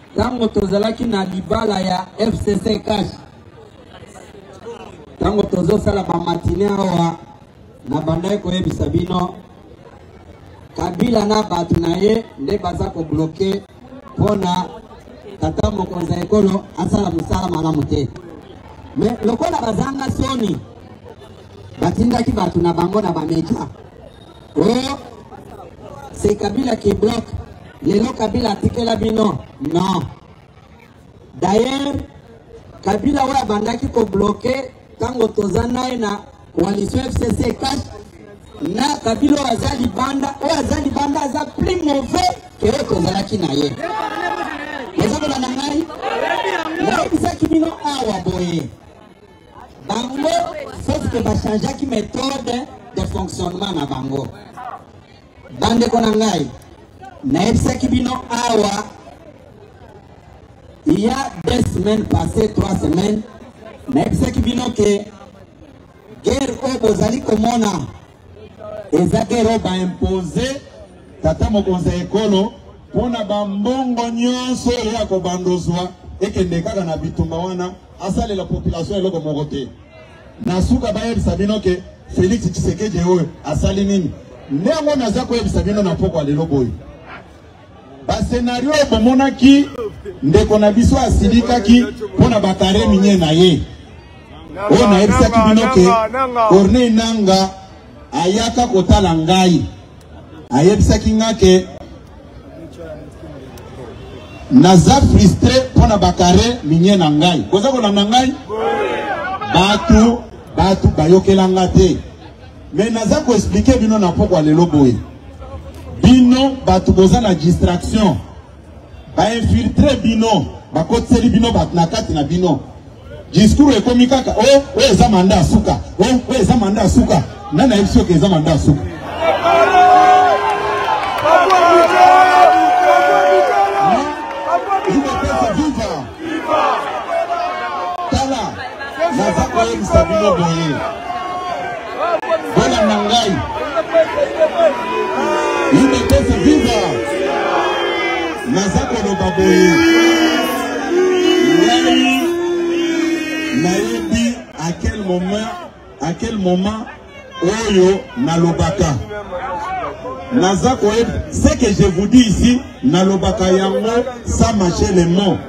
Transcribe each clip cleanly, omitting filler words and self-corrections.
tango tozalaki na libala ya FCC cash tango tozo sala ba matine awa na bandai ko yebisa bino Kabila na batu na ye nde baza ko bloquer pona tata mokonzi ekolo asala musala malamu te mais lokola bazanga soni batindaki batu na bango na bamedia oh c'est Kabila qui bloque lelo Kabila atikela bino non d'ailleurs Kabila wa bandaki ko bloquer tango tozana na coalition FCC cash na Kabila azali banda aza plus mauvais que tozalaki na ye ezabela na ngai na bisaki bino awa boye bango sauf que ba changer ki méthode de fonctionnement na bango bande ko na ngai na bisaki bino awa il y a 2 semaines passées 3 semaines na bisaki bino que guerre o bozali komona eza guerre ba imposer tata mokonzi ekolo pona bambongo nyonso ya ko bandozwa ekende kaka na bitumba wana asale la population eloko moko te na suka ba yebisa bino ke Félix Tshisekedi oyo asali nini ndenge naza ko yebisa bino na poko lelo boy ba scenario bomonaki ndeko na biso asilikaki pona bakare minye na ye o na yebisa bino ke Corneille Nanga ayaka kotala ngai ayebisa ngake naza frustré pona bakare minye na ngai koza ko na ngai batu bayokela ngate mais naza ko expliquer bino na poko lelo boy bino batu boza na distraction ba infiltrer bino bakotseli bino batu na kati na bino discours ekomi kaka o eza manda suka o eza manda suka nana yebisi ke eza manda suka naza koyebisa bino boye bona na ngai libepesi viva naza koloba boye ngai nayebi à quel moment oyo nalobaka naza koyebi ce que je vous dis ici nalobaka yango sans mâcher les mots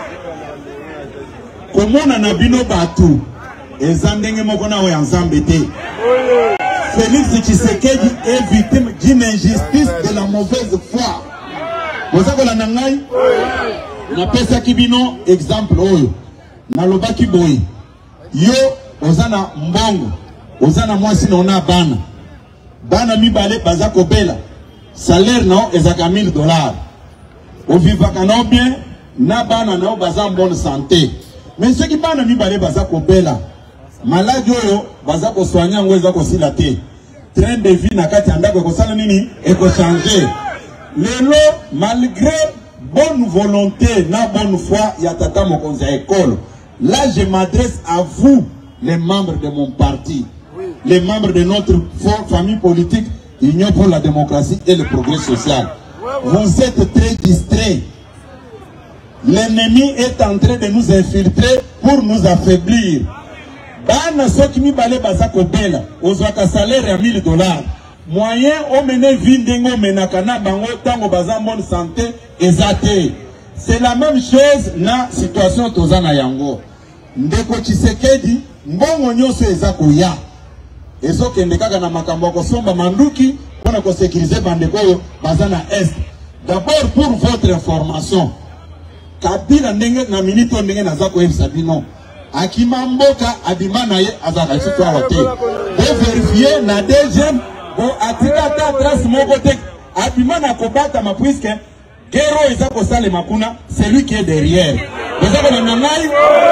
komona na bino batu eza ndenge moko na oyo nzambe te Félix Tshisekedi est victime d'une injustice de la mauvaise foi boza kolanda ngai napesaki bino exemple oyo nalobaki boye yo oza na mbongo oza na mwasi na ona bana mibale baza kobela salaire nao ezaka $1000 ovivaka nao bien na bana nao baza en bonne santé mais ceux qui bana mibale baza kobela maladi oyo baza kosoigner ngo eza kosila te train de vie na kati andako ekosala nini ekochange lelo malgré bonne volonté na bonne foi ya tata mokonzi ya ekolo là je m'adresse à vous les membres de mon parti les membres de notre famille politique Union pour la démocratie et le progrès social vous êtes très distraits. L'ennemi est en train de nous infiltrer pour nous affaiblir. Bana soki mibale baza kobela ozwaka salaire ya $1000 moyen o mene vindengo menaka na bango tango baza bonne santé ezate. C'est la même chose na situation tozana yango. Ndeko Tshisekedi mbongo nyonso eza koya ezokende kaka na makambo kosomba manduki pona ko sécuriser bandeko oyo baza na est. D'abord pour votre information Kabila ndenge na minito ndenge naza ko yebisa bino akima mboka abima na ye azaka sitwa wote bo vérifier na deuxième bo atika ta trace moko te abima na kobata ma puisque gero eza ko sale makuna c'est lui qui est derrière eza ko na ngai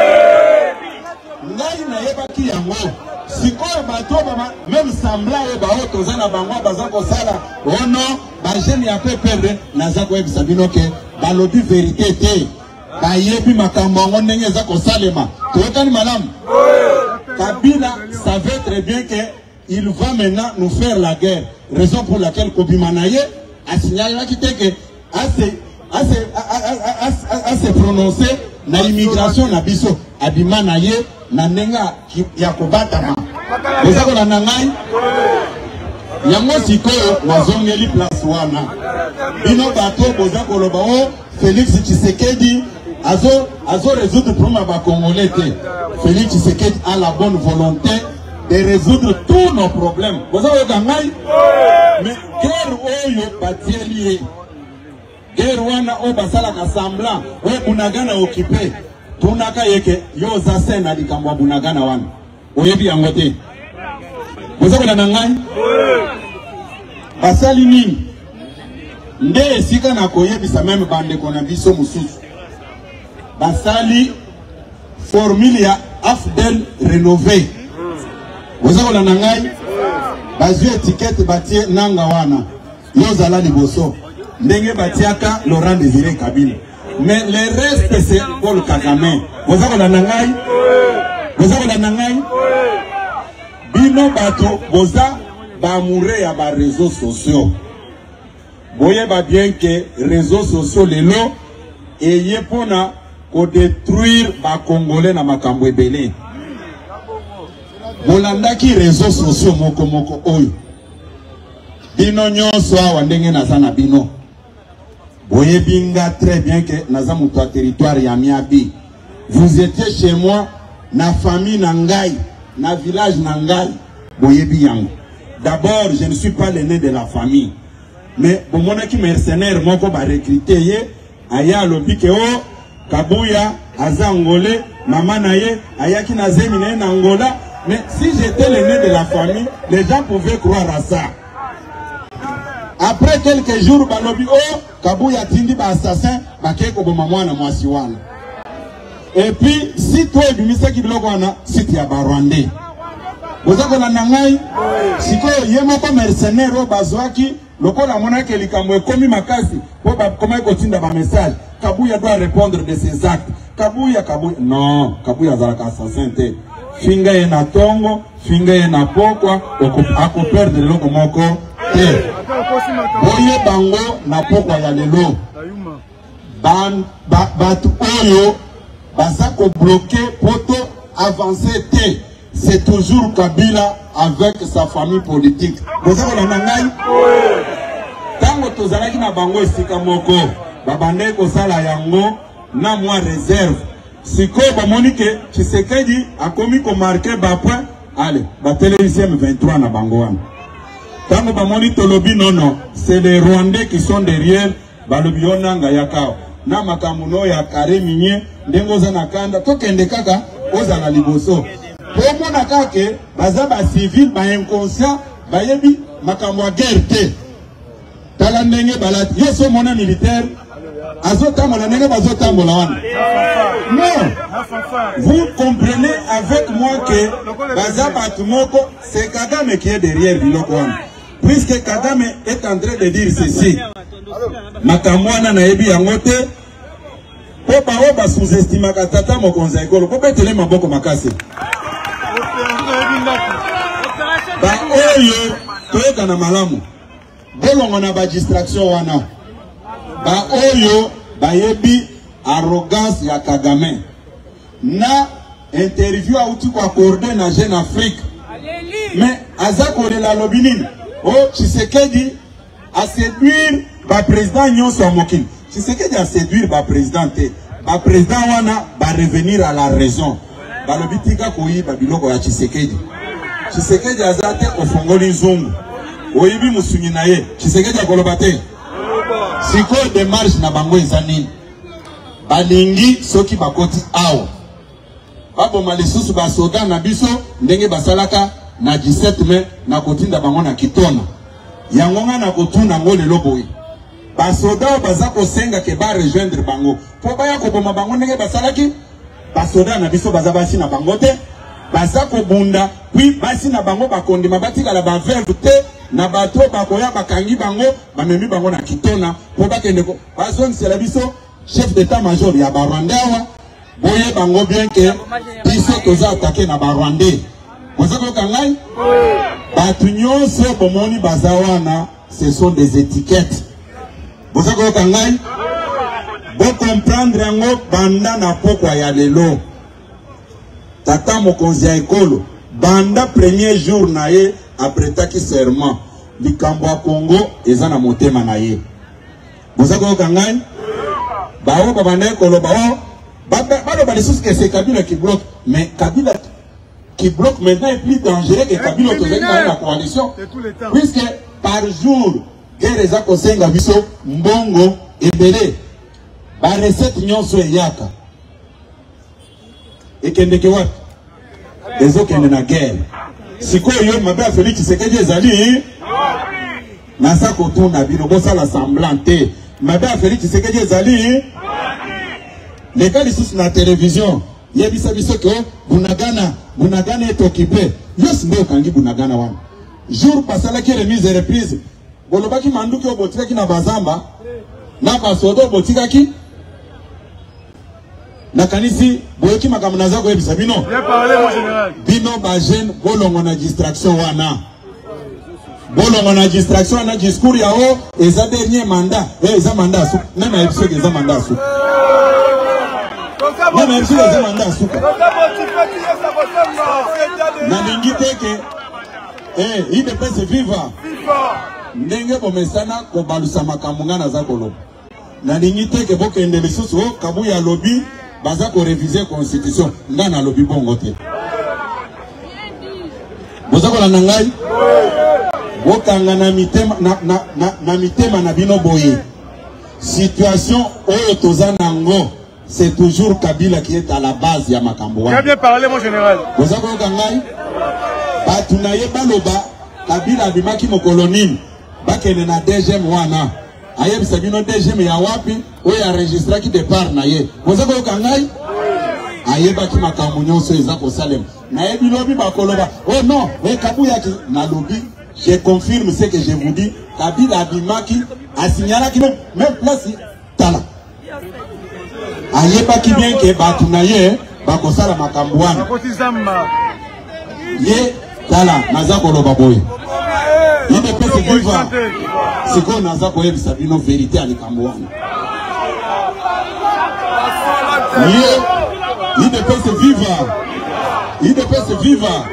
na yebaki yango sikoyo bato bama même semblant e ba oto zana bangwa baza ko sala ono ba jeune ya pe perdre naza ko yebisa bino ke balobi vérité te bayebi makambo ngo ndenge za ko salema tokani malamu Kabila savait très bien que il va maintenant nous faire la guerre raison pour laquelle Kobimanaye a signalé que prononcer na immigration na biso abima na ye na nenga ya kobatama bozako na nangai yango sikoyo nazongeli place wana bino bato bozako loba o Félix Tshisekedi azo résoudre problème ba Congolais te. Félix Tshisekedi a la bonne volonté de résoudre tous nos problèmes. Bozako ngai mais guerre oyo batieli guerre wana o basala ka semblant o bunagana occupé tunaka yeke yo za sena likambo bunagana wana oyebi yango te bozako na ngai basali nini nde esika na koyebisa meme bande kona biso mususu basali formule ya AFDEL rénové bozako na ngai bazwi étiquette batie nanga wana yo zala liboso ndenge batiaka Laurent Désiré Kabila mais le reste c'est Paul Kagame bozako na ngai bino bato boza ba mouré ya ba réseaux sociaux boye ba bien que réseaux sociaux lelo eye pona ko détruire ba Congolais na makambo ebele bolandaki réseaux sociaux moko oyo bino nyonso awa ndenge naza na bino boye binga très bien que naza muto a territoire ya Miabi vous étiez chez moi na famille na ngai na village na ngai boye biyango d'abord je ne suis pas l'aîné de la famille mais bon monaki mercenaire moko ba recruter ye aya lobi ke o Kabuya aza Angolais maman na ye ayaki na zemi na na Angola mais si j'étais l'aîné de la famille les gens pouvaient croire à ça. Après quelques jours balobi oh Kabuya tindi ba assassin bakeko boma mwana mwasi wana. Et puis si toi bimisa ki biloko wana site ya Barwandais. Bozako na nangai siko yemo ko mercenaire o bazwaki lokola monake likambo ekomi makasi po ba koma kotinda ba message Kabuya doit répondre de ses actes. Kabuya non Kabuya zalaka assassin te. Finga ye na tongo finga ye na pokwa ako perdre loko moko te. Boye bango na pokwa ya lelo batu oyo bazako bloquer poto avancer te. C'est toujours Kabila avec sa famille politique. Vous avez la nangai? Tango tozalaki na bango esika moko babande ko sala yango na moi réserve. Siko ba monike Tshisekedi a commis ko marquer ba point. Allez, ba télévision 23 na bango wana. Tango ba moni tolobi non, c'est les Rwandais qui sont derrière ba lobi onanga yakao. Na makamuno ya kare minye ndengo za nakanda tokende kaka oza na liboso. Pour mon attaque, bazaba civil, ba inconscient, ba yebi makambo guerre te. Talandenge balat, yeso mona militaire, azota mona nenge bazota mona wana. Non, vous comprenez avec moi que bazaba tumoko, c'est Kagame qui est derrière biloko wana. Puisque Kagame est en train de dire ceci, makambo wana na yebi yangote, po ba sous-estima katata mokonza ekolo, po betele maboko makase. Ba oyo toyeka na malamu bolongo na ba distraction wana ba oyo bayebi arrogance ya Kagame na interview auti ko accorder na Jeune Afrique mais azako de la lobinine o Tshisekedi a séduire ba président nyonso ya mokili Tshisekedi a séduire ba président te ba président wana ba revenir à la raison balobitika koyiba biloko ya Tshisekedi azate ofongoli nzungu oyibi musunyi na ye Tshisekedi akoloba te siko démarche na bango ezanini balingi soki bakoti awa baboma lisusu basoda na biso ndenge basalaka na 17 mai na kotinda bango na Kitona yango nga na kotuna ngo lelo boye basoda baza kosenga ke ba rejoindre bango po baya koboma bango ndenge basalaki basoda na biso baza basi na bango te baza kobunda puis basi na bango bakondima batikala ba verve te na bato bakoya bakangi bango bamemi bango na Kitona po bakende ko bazongisela biso chef d'état-major ya Barwandais awa boye bango bien que biso toza attaqué na Barwandais bozako kangai batu nyonso bomoni baza wana ce sont des étiquettes bozako kangai Vous comprendre yango banda na pokwa ya lelo. Tata mokonzi ya ekolo. Banda premier jour na ye après taki serment. Likambo ya Congo eza na motema na ye. Bozako kangai? Bao babanda ekolo bao. Bado balisous que c'est Kabila qui bloque. Mais Kabila qui bloque maintenant est plus dangereux que Kabila autorisé dans la coalition. Puisque par jour, guerre eza kosenga biso mbongo ebele. Ba recette nyonso eyaka. Ekendeke wapi? Ezokende na guerre. Sikoyo mabe a Félix Tshisekedi ezali nasa kotuna bino bosala semblante. Mabe a Félix Tshisekedi ezali les gars ici na télévision yebisa biso que Bunagana est occupé. Yos mbe kangi Bunagana wana. Jour pasala ki remise et reprise. Bolobaki manduki obotika ki na bazamba na basodo botika ki na kanisi boyoki makambo naza ko yebisa bino. Bien parlé mon général. Bino ba jeune bolongo na distraction wana. Bolongo na distraction na discours yao eza dernier mandat. Eza mandat su. Na na yebisa ke eza mandat su. Na na yebisa eza mandat su. Na lingi teke IDPS viva. Ndenge bomesana ko balusa makambo ngana za kolo. Na lingi teke bokende lisusu kabuya lobby baza ko réviser constitution ngana lobby bongo te. Bozako la nangai? Bokanga na mitema na mitema na bino boye. Situation oyo tozana ngo, c'est toujours Kabila qui est à la base ya makambo wana. Bien parlé mon général. Bozako kangai? Batunaye baloba Kabila bimaki mokolonine bakene na deuxième wana. Ayebisa bino deuxième ya wapi oyo enregistra ki départ na ye. Bozako kangai? Ayebaki makambo nyonso eza ko salem. Na yebi lobi bakoloba. Oh non, Kabuya ki na lobi. Je confirme ce que je vous dis. Kabila abimaki a signalé ki même place tala. Ayebaki bien que batunaye bakosala makambo wana. Ye tala naza koloba boye. IDPS viva. Siko naza koyebisa bino vérité à likambo wana. Ye IDPS viva. IDPS viva.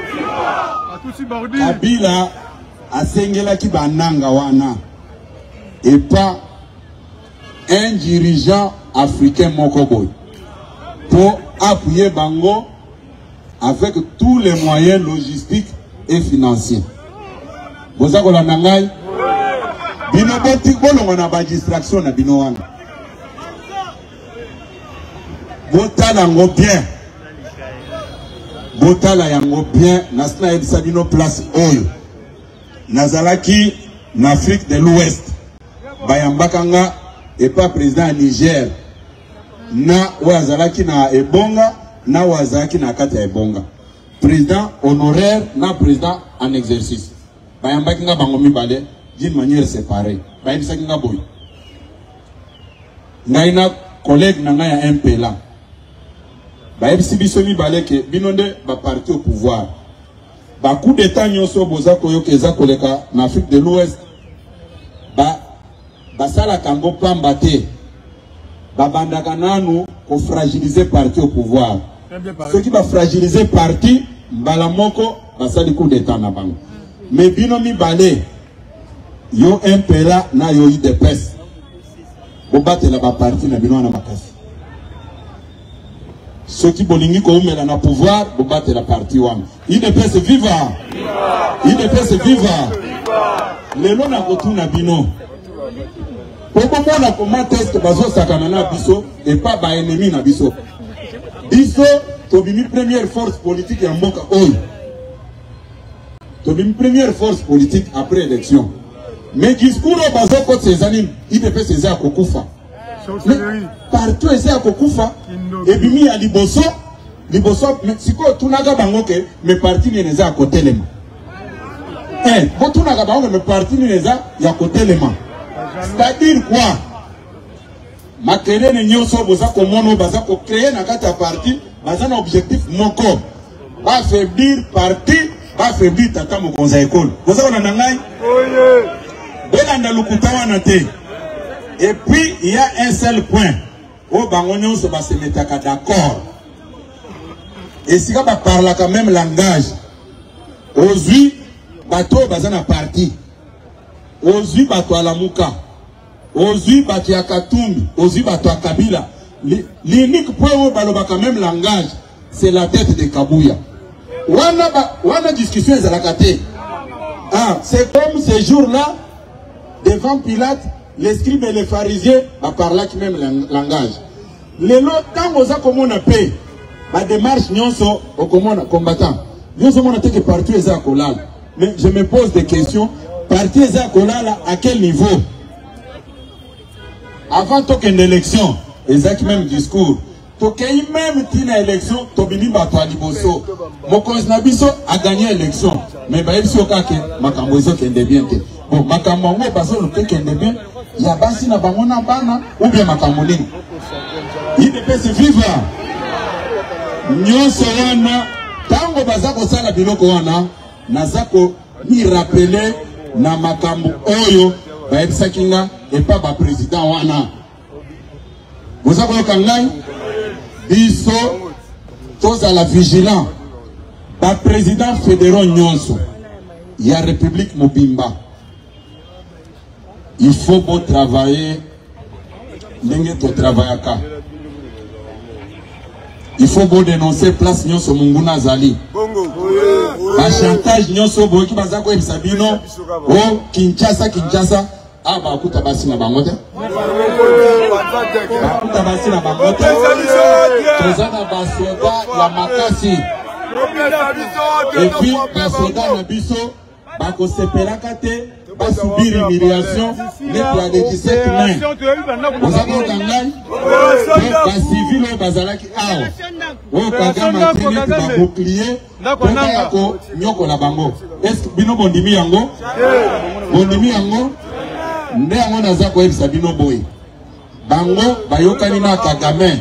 Kabila asengela ki bananga wana. Et pas un dirigeant africain mokoboy. Pour appuyer Bango avec tous les moyens logistiques et financiers. Vous avez la nangai? Bino boti bolongo na ba distraction na bino wana. Botala ngo bien. Botala yango bien nasna ebisa bino place oyo. Nazalaki en Afrique de l'Ouest. Bayambakanga et pas président Niger. Na wazalaki na Ebonga, na wazalaki na kata Ebonga. Président honoraire, na président en exercice. Bayambakanga bangomi bale d'une manière séparée. Bayambisaki boy. Ngaina collègue na ngaya MPLA. Bayambisi bisomi bale ke binonde ba parti au pouvoir. Ba coup d'état nyonso boza koyoka eza koleka na Afrique de l'Ouest. Basala kango pamba te. Babandaka nanu ko fragiliser parti au pouvoir. Ceux qui va fragiliser parti mbala moko basali coup d'état na bango. Mais bino mi balé yo MPLA na yo IDPS. Bobate la ba parti na bino na makasi. Ceux qui bolingi ko umela na pouvoir bobate la parti wana. IDPS viva. IDPS viva. Lelo na kotuna bino. Pourquoi comment est-ce que bazo sakana na biso et pas ba ennemi na biso? Biso tobimi première force politique ya mboka oyo. Tobimi première force politique après élection. Mais discours bazo ko tsezani IDPS eza kokufa. Partout eza kokufa et bimi ya liboso Mexico tunaga bango ke me parti ni eza kotelema. Botunaga bango me parti ni eza ya kotelema. C'est-à-dire quoi? Makelele nyonso boza ko mono baza ko créer na kata parti, baza na objectif moko. Ba affaiblir parti, ba affaiblir tata mokonza école. Boza na nangai? Bela na lukuta wana te. Et puis il y a un seul point. au bangonyon se va se mettre d'accord. Et si on parle quand même langage, aujourd'hui, bateau bazana parti, aujourd'hui bateau à la Mouka, aujourd'hui bateau à Katumbi, aujourd'hui bateau à Kabila. L'unique point où baloba quand même langage, c'est la tête de Kabouya. Wana discussion est à la kate. Ah, c'est comme ces jours-là, devant Pilate, les scribes et les pharisiens parlent qui même langage. Les lots, quand vous avez comme on a payé, ma démarche, nous sommes combattants. Nous sommes que partout les accolades. Mais je me pose des questions. Partout les accolades, à quel niveau? Avant une élection, exact même discours. Tokai même une élection, Tobini Batwa Liboso. Mokonzi Nabiso a gagné l'élection. Mais Baïbso Kake, Makambozo qui est bien. Bon, Makambo, parce que le pays qui est bien, il y a Bassi na Bangona Bana, ou bien Makamoni. Il ne peut se vivre. Nyonso wana, tango bazako sala biloko wana, nazako ni rappeler na makambo oyo, Baïbsa Kinga, et pas ba président wana. Vous avez le kangai? Biso, tous à la vigilance. Par président fédéral Nyonso, il y a République Mobimba. Il faut beau travailler. Il faut beau dénoncer place Nyonso Munguna Zali. Ba chantage Nyonso Boki Bazako et Sabino. Oh, Kinshasa. Ah, bah, écoute, Tabassi na bangote. Tabassi na bangote. Tozana basoda la makasi. Et puis, basoda na biso, bako sepela kate, basubir humiliation, net la de 17 mains. Vous avez entendu? Basivile bazalaki awa. Oh, kagama tinet ba bouclier. Pona yako nyoko la bango. Est-ce que bino bondimi yango? Bondimi yango? Nde yango naza koyebisa bino boye bango bayokani na Kagame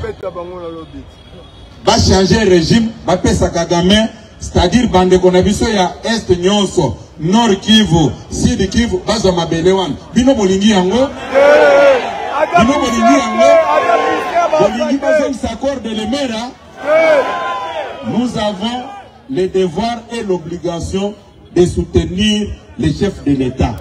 ba changer régime ba pesa Kagame, c'est-à-dire bande kona biso ya Est Nyonso, Nord Kivu, Sud Kivu bazo mabele wana bino bolingi yango bolingi bazo s'accord de l'emera. Nous avons le devoir et l'obligation de soutenir les chefs de l'État.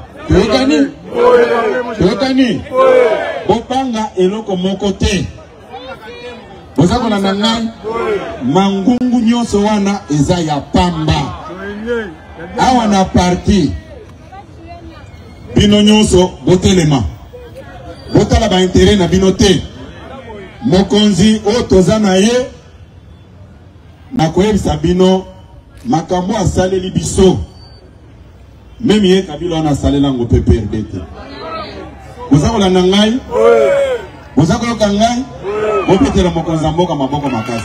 Tokani Bopanga eloko moko te. Bozako na nangai mangungu nyonso wana eza ya pamba. Awa na parti bino nyonso botelema. Botala ba intérêt na bino te. Mokonzi o tozana ye na koyebisa bino makambo asaleli biso. Même hier, Kabila a salé l'ango PPRD. Vous avez la nangai? Vous avez le kangai? Vous pouvez le mokonzambo comme maboko makasi.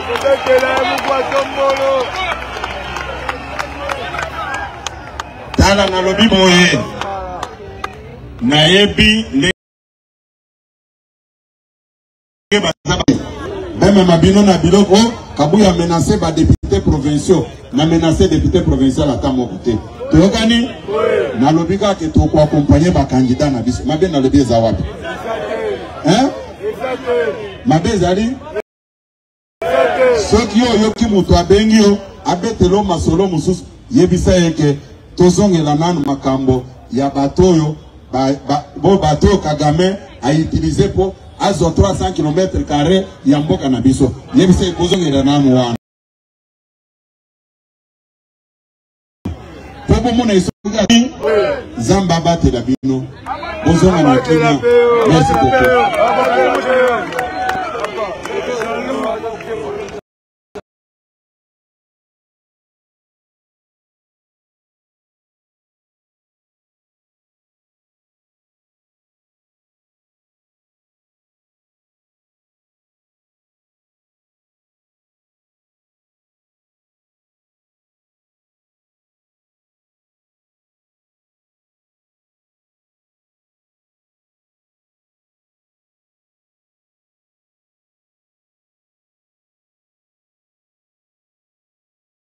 Tala na lobi boye. Naebi le. Même Mabino na biloko, Kabouya menacé par députés provinciaux. Na menacé député provincial à Tamokote. Tokani na lobika ke to ko accompagner ba candidat na biso mabe na lobi za wapi hein mabe zali soki yo ki muto abengi yo abetelo masolo mususu yebisa yeke tozongela nanu makambo ya batoyo bo bato Kagame a utilisé pour azo 300 km² ya mboka na biso yebisa kozongela nanu wana. Zamba bate la bino. Merci beaucoup.